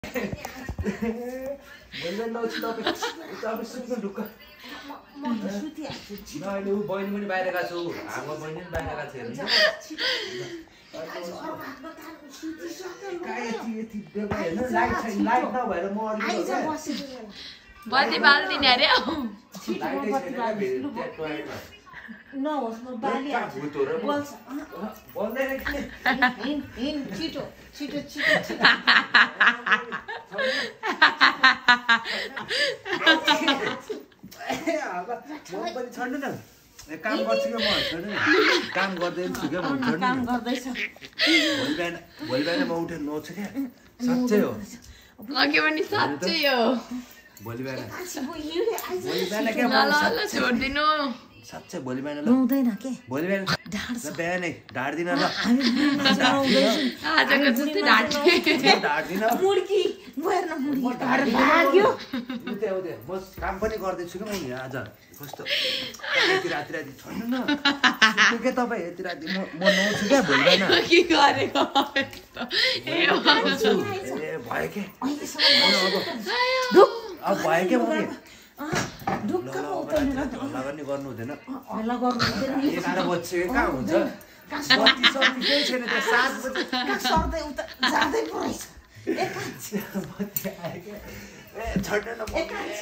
मैले नउछि तपाईँ सुत्नु ढुक्क म त सुतिहाल्छु अहिले ऊ बहिनी पनि बाहिर गएको छु हाम्रो बहिनी पनि बाहिर गएको छ लाइट नभएर म बत्ती बाल्दिने अरे नहोस् म बालिहाल्छु छिटो छिटो छिटो छिटो छड्नु न काम गर्छु क्या म काम गर्दैन छु क्या काम गर्दैछ भोलि बिहान म उठेर नउँछु क्या साँच्चै हो अघि पनि साँच्चै हो भोलि बिहान छोड्दिनु साँच्चै भोलि बिहान नुहाउँदैन के भोलि बिहान बिहानै ढाड्दिन ल आजको जस्तै ढाड्दिन मुर्की गएर मुर्की भाग्यो म काम पनि गर्दैछु क्या म आज कस्तो यति राति छोड्नु न के तपाईँ यति राति म नउँछु क्या भोलि बिहान के गरेको भयो के अब भयो के मम्मी ढुक्क उतर्नु हल्ला पनि गर्नु हुँदैन हल्ला गर्नु हुँदैन 11 बज्यो कहाँ हुन्छ बत्ती सत्ती केही छैन त्यो 7 बजे सर्दै उता जाँदै परेछ बत्ती आयो क्या छोड्नु न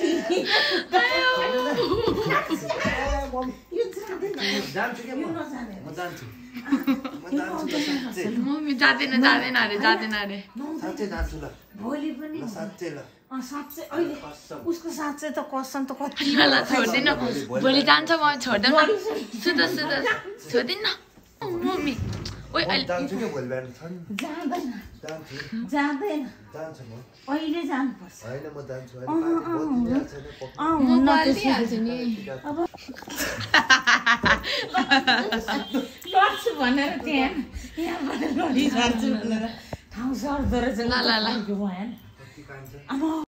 जान्छु क्या म जान्छु मम्मी जाँदैन अरे साँच्चै जान्छु ल भोलि पनि साँच्चै ल साँच्चै अहिले उसको साँच्चै त कसम त कति छोड्दिन भोलि जान्छ म छोड्दैन सुध छोड्दिन मम्मी ओइ जान्छु क्या भोलि बिहान जाँदैन जान्छु म अहिले जानुपर्छ होइन म जान्छु म पालिहाल्छु नि लड्छु भनेर यहाँबाट लडिहाल्छु भनेर ठाउँ सर्दो रहेछ ल भएन